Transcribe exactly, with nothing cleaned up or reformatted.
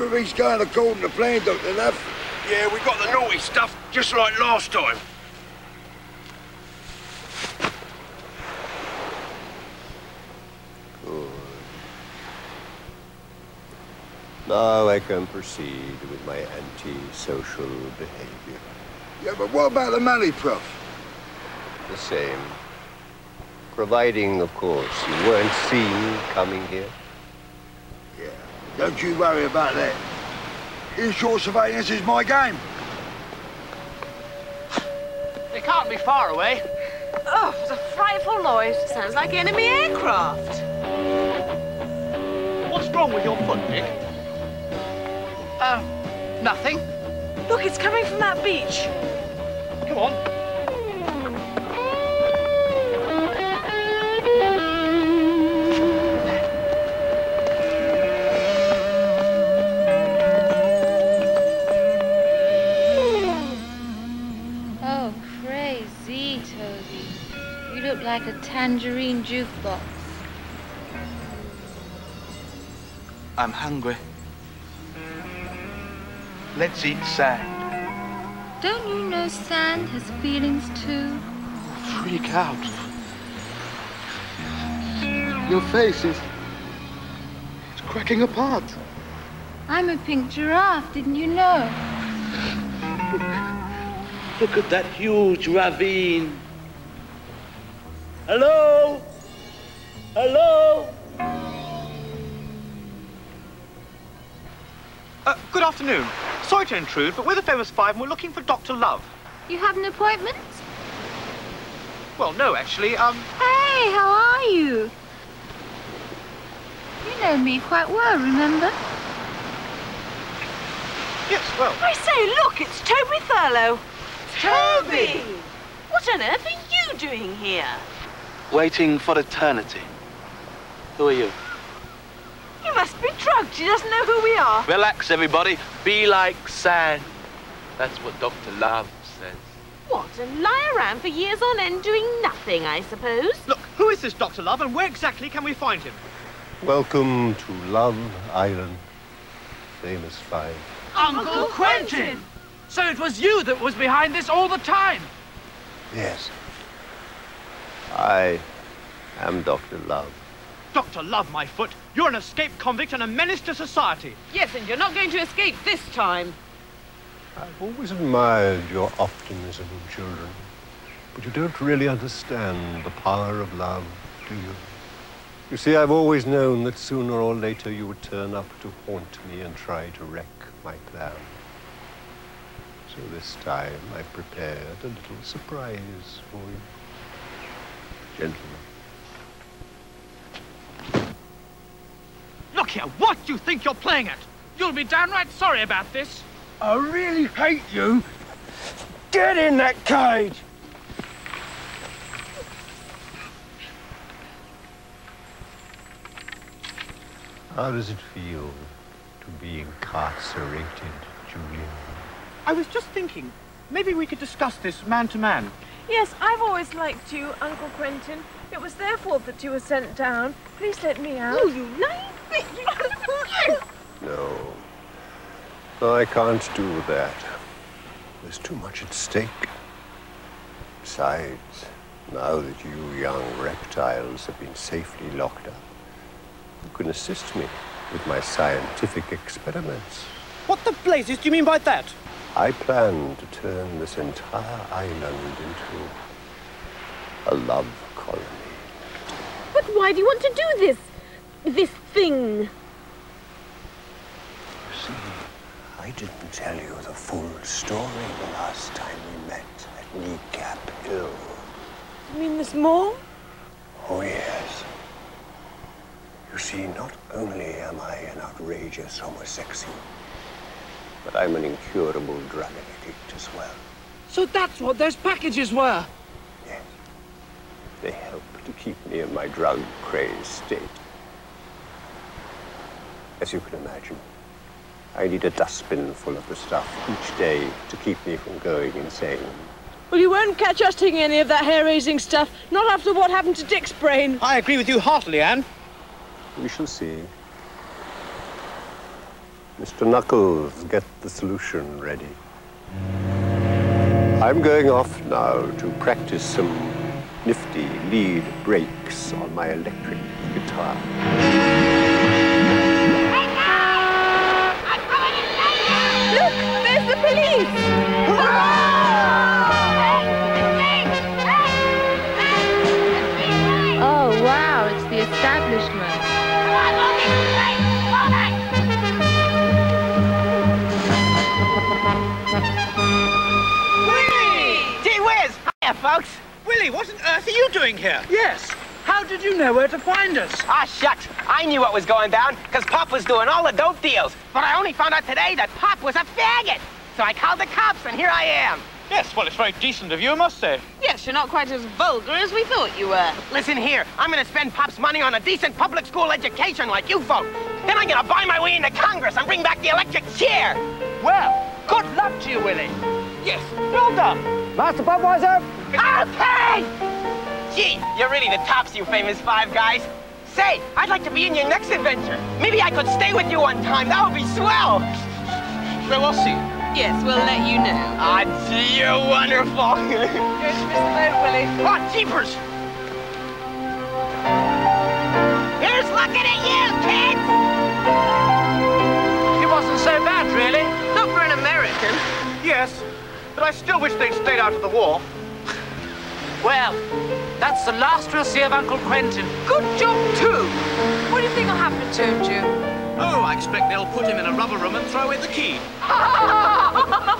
everything's going according to plan, Doctor Love. Yeah, we got the naughty stuff, just like last time. Good. Now I can proceed with my anti-social behavior. Yeah, but what about the money, Prof? The same. Providing, of course, you weren't seen coming here. Yeah, don't you worry about that. Inshore surveillance is my game. They can't be far away. Oh, what a frightful noise. Sounds like enemy aircraft. What's wrong with your foot, Nick? Uh, nothing. Look, it's coming from that beach. Come on. Oh, crazy, Toby. You look like a tangerine jukebox. I'm hungry. Let's eat sand. Don't you know sand has feelings too? Freak out. Your face is... it's cracking apart. I'm a pink giraffe, didn't you know? Look at that huge ravine. Hello? Hello? Uh, good afternoon. Sorry to intrude, but we're the Famous Five and we're looking for Doctor Love. You have an appointment? Well, no, actually, um... Hey, how are you? You know me quite well, remember? Yes, well... I say, look, it's Toby Thurlow. Toby! What on earth are you doing here? Waiting for eternity. Who are you? You must be drugged. He doesn't know who we are. Relax, everybody. Be like sand. That's what Doctor Love says. What, and lie around for years on end doing nothing, I suppose? Look, who is this Doctor Love and where exactly can we find him? Welcome to Love Island, Famous Five. Uncle Quentin! So it was you that was behind this all the time? Yes. I am Doctor Love. Doctor Love, my foot, you're an escaped convict and a menace to society. Yes, and you're not going to escape this time. I've always admired your optimism, children. But you don't really understand the power of love, do you? You see, I've always known that sooner or later you would turn up to haunt me and try to wreck my plan. So this time I prepared a little surprise for you. Gentlemen. Look here, what do you think you're playing at? You'll be downright sorry about this. I really hate you. Get in that cage. How does it feel to be incarcerated, Julian? I was just thinking, maybe we could discuss this man to man. Yes, I've always liked you, Uncle Quentin. It was their fault that you were sent down. Please let me out. Oh, you lying bitch! No. No, I can't do that. There's too much at stake. Besides, now that you young reptiles have been safely locked up, you can assist me with my scientific experiments. What the blazes do you mean by that? I plan to turn this entire island into a love colony. But why do you want to do this? This thing? You see, I didn't tell you the full story the last time we met at Kneecap Hill. You mean there's more? Oh, yes. You see, not only am I an outrageous homosexual, but I'm an incurable drug addict as well. So that's what those packages were? Yes. They help to keep me in my drug-crazed state. As you can imagine, I need a dustbin full of the stuff each day to keep me from going insane. Well, you won't catch us taking any of that hair-raising stuff, not after what happened to Dick's brain. I agree with you heartily, Anne. We shall see. Mister Knuckles, get the solution ready. I'm going off now to practice some nifty lead breaks on my electric guitar. Look, there's the police! Oh, wow, it's the establishment. Gee whiz! Hiya, folks. Willy, what on earth are you doing here? Yes. How did you know where to find us? Ah, shucks. I knew what was going down, because Pop was doing all the dope deals. But I only found out today that Pop was a faggot. So I called the cops, and here I am. Yes, well, it's very decent of you, I must say. Yes, you're not quite as vulgar as we thought you were. Listen here, I'm gonna spend Pop's money on a decent public school education like you folk. Then I'm gonna buy my way into Congress and bring back the electric chair. Well, good luck to you, Willy. Yes, well done. Master Budweiser. Okay! Gee, you're really the tops, you famous five guys. Say, I'd like to be in your next adventure. Maybe I could stay with you one time. That would be swell. Well, we'll see. Yes, we'll let you know. Ah, gee, you're wonderful. Here's Mister Boat, Willy. Oh, jeepers! Here's looking at you, kids! It wasn't so bad, really. Not for an American. Yes, but I still wish they'd stayed out of the war. Well, that's the last we'll see of Uncle Quentin. Good job, too. What do you think will happen to him, Jim? Oh, I expect they'll put him in a rubber room and throw away the key.